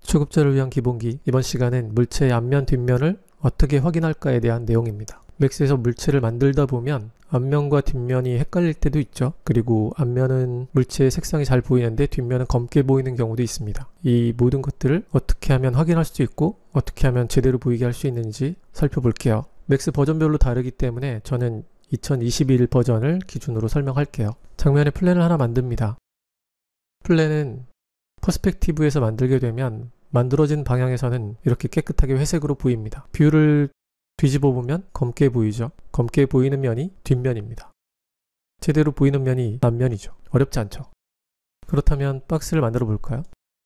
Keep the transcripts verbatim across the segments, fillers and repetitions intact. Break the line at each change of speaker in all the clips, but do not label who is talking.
초급자를 위한 기본기. 이번 시간은 물체의 앞면 뒷면을 어떻게 확인할까에 대한 내용입니다. 맥스에서 물체를 만들다 보면 앞면과 뒷면이 헷갈릴 때도 있죠. 그리고 앞면은 물체의 색상이 잘 보이는데 뒷면은 검게 보이는 경우도 있습니다. 이 모든 것들을 어떻게 하면 확인할 수 있고 어떻게 하면 제대로 보이게 할 수 있는지 살펴볼게요. 맥스 버전별로 다르기 때문에 저는 이천이십일 버전을 기준으로 설명할게요. 장면의 플랜을 하나 만듭니다. 플랜은 퍼스펙티브에서 만들게 되면 만들어진 방향에서는 이렇게 깨끗하게 회색으로 보입니다. 뷰를 뒤집어 보면 검게 보이죠. 검게 보이는 면이 뒷면입니다. 제대로 보이는 면이 앞면이죠. 어렵지 않죠. 그렇다면 박스를 만들어 볼까요?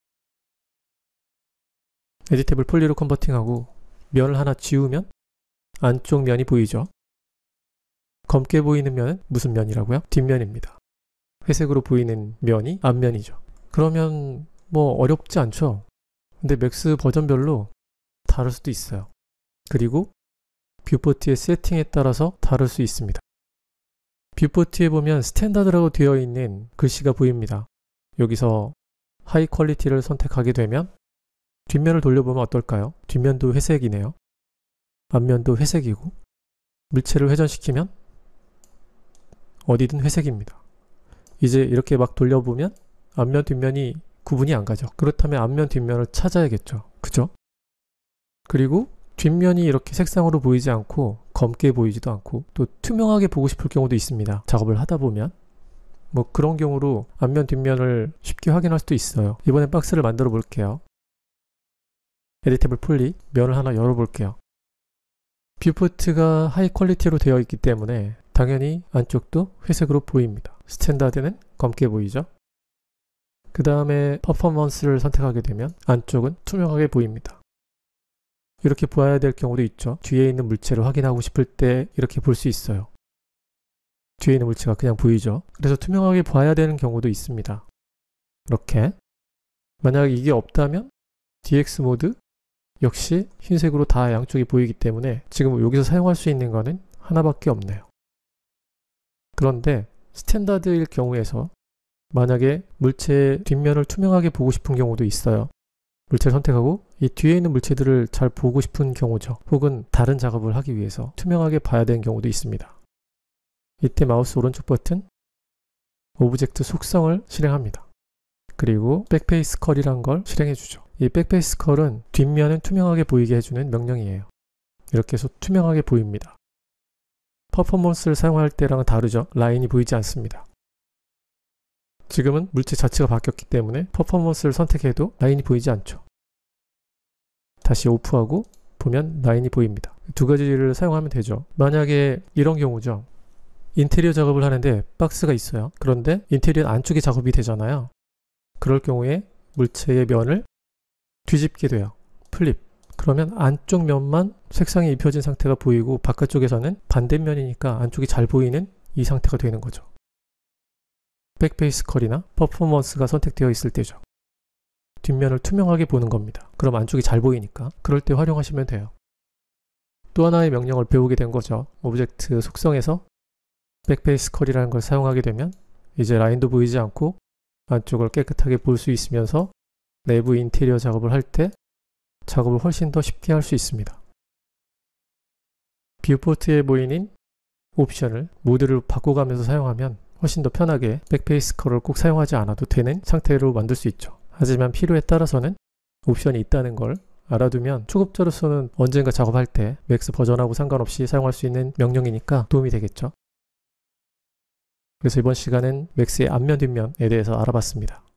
에디테이블 폴리로 컨버팅하고 면을 하나 지우면 안쪽 면이 보이죠. 검게 보이는 면은 무슨 면이라고요? 뒷면입니다. 회색으로 보이는 면이 앞면이죠. 그러면 뭐 어렵지 않죠. 근데 맥스 버전별로 다를 수도 있어요. 그리고 뷰포트의 세팅에 따라서 다를 수 있습니다. 뷰포트에 보면 스탠다드라고 되어 있는 글씨가 보입니다. 여기서 하이 퀄리티를 선택하게 되면 뒷면을 돌려보면 어떨까요? 뒷면도 회색이네요. 앞면도 회색이고 물체를 회전시키면 어디든 회색입니다. 이제 이렇게 막 돌려보면 앞면 뒷면이 구분이 안 가죠. 그렇다면 앞면 뒷면을 찾아야겠죠. 그죠? 그리고 뒷면이 이렇게 색상으로 보이지 않고 검게 보이지도 않고 또 투명하게 보고 싶을 경우도 있습니다. 작업을 하다 보면 뭐 그런 경우로 앞면 뒷면을 쉽게 확인할 수도 있어요. 이번엔 박스를 만들어 볼게요. 에디테이블 폴리 면을 하나 열어 볼게요. 뷰포트가 하이 퀄리티로 되어 있기 때문에 당연히 안쪽도 회색으로 보입니다. 스탠다드는 검게 보이죠. 그 다음에 퍼포먼스를 선택하게 되면 안쪽은 투명하게 보입니다. 이렇게 보아야 될 경우도 있죠. 뒤에 있는 물체를 확인하고 싶을 때 이렇게 볼 수 있어요. 뒤에 있는 물체가 그냥 보이죠. 그래서 투명하게 봐야 되는 경우도 있습니다. 이렇게 만약 이게 없다면 디엑스 모드 역시 흰색으로 다 양쪽이 보이기 때문에 지금 여기서 사용할 수 있는 거는 하나밖에 없네요. 그런데 스탠다드일 경우에서 만약에 물체의 뒷면을 투명하게 보고 싶은 경우도 있어요. 물체를 선택하고 이 뒤에 있는 물체들을 잘 보고 싶은 경우죠. 혹은 다른 작업을 하기 위해서 투명하게 봐야 되는 경우도 있습니다. 이때 마우스 오른쪽 버튼 오브젝트 속성을 실행합니다. 그리고 백페이스 컬이란 걸 실행해 주죠. 이 백페이스 컬은 뒷면은 투명하게 보이게 해주는 명령이에요. 이렇게 해서 투명하게 보입니다. 퍼포먼스를 사용할 때랑은 다르죠. 라인이 보이지 않습니다. 지금은 물체 자체가 바뀌었기 때문에 퍼포먼스를 선택해도 라인이 보이지 않죠. 다시 오프하고 보면 라인이 보입니다. 두 가지를 사용하면 되죠. 만약에 이런 경우죠. 인테리어 작업을 하는데 박스가 있어요. 그런데 인테리어 안쪽에 작업이 되잖아요. 그럴 경우에 물체의 면을 뒤집게 돼요. 플립. 그러면 안쪽 면만 색상이 입혀진 상태가 보이고 바깥쪽에서는 반대면이니까 안쪽이 잘 보이는 이 상태가 되는 거죠. 백페이스 컬이나 퍼포먼스가 선택되어 있을 때죠. 뒷면을 투명하게 보는 겁니다. 그럼 안쪽이 잘 보이니까 그럴 때 활용하시면 돼요. 또 하나의 명령을 배우게 된 거죠. 오브젝트 속성에서 백페이스 컬이라는 걸 사용하게 되면 이제 라인도 보이지 않고 안쪽을 깨끗하게 볼 수 있으면서 내부 인테리어 작업을 할 때 작업을 훨씬 더 쉽게 할 수 있습니다. 뷰포트에 보이는 옵션을 모드를 바꿔가면서 사용하면 훨씬 더 편하게 백페이스 컬을 꼭 사용하지 않아도 되는 상태로 만들 수 있죠. 하지만 필요에 따라서는 옵션이 있다는 걸 알아두면 초급자로서는 언젠가 작업할 때 맥스 버전하고 상관없이 사용할 수 있는 명령이니까 도움이 되겠죠. 그래서 이번 시간은 맥스의 앞면 뒷면에 대해서 알아봤습니다.